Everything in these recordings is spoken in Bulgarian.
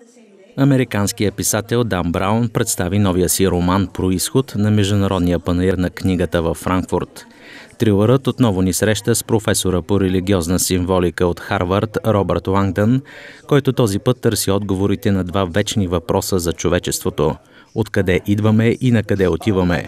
Американският писател Дан Браун представи новия си роман «Произход» на Международния панаир на книгата във Франкфурт. Трилърът отново ни среща с професора по религиозна символика от Харвард Робърт Лангдън, който този път търси отговорите на два вечни въпроса за човечеството – откъде идваме и на къде отиваме.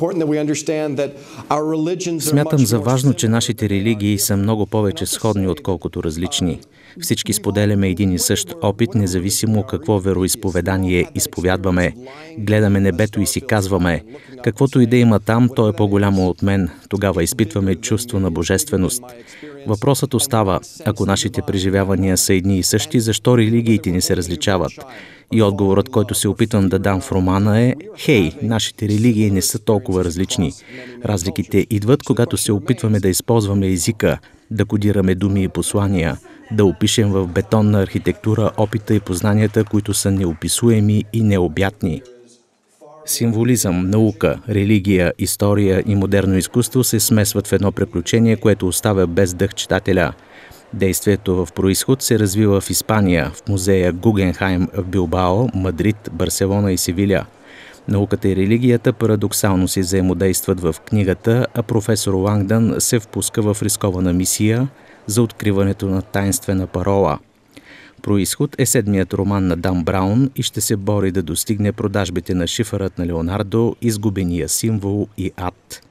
Смятам за важно, че нашите религии са много повече сходни, отколкото различни. Всички споделяме един и същ опит, независимо какво вероизповедание изповядваме. Гледаме небето и си казваме: каквото и да има там, то е по-голямо от мен. Тогава изпитваме чувство на божественост. Въпросът остава: ако нашите преживявания са едни и същи, защо религиите ни се различават? И отговорът, който се опитвам да дам в романа е: хей, нашите религии не са толкова различни. Разликите идват, когато се опитваме да използваме езика, да кодираме думи и послания, да опишем в бетонна архитектура опита и познанията, които са неописуеми и необятни. Символизъм, наука, религия, история и модерно изкуство се смесват в едно приключение, което оставя без дъх читателя. Действието в «Произход» се развива в Испания, в музея Гугенхайм в Билбао, Мадрид, Барселона и Севиля. Науката и религията парадоксално си взаимодействат в книгата, а професор Лангдън се впуска в рискована мисия за откриването на таинствена парола. «Произход» е седмият роман на Дан Браун и ще се бори да достигне продажбите на Шифърът на Леонардо, Изгубения символ и Ад.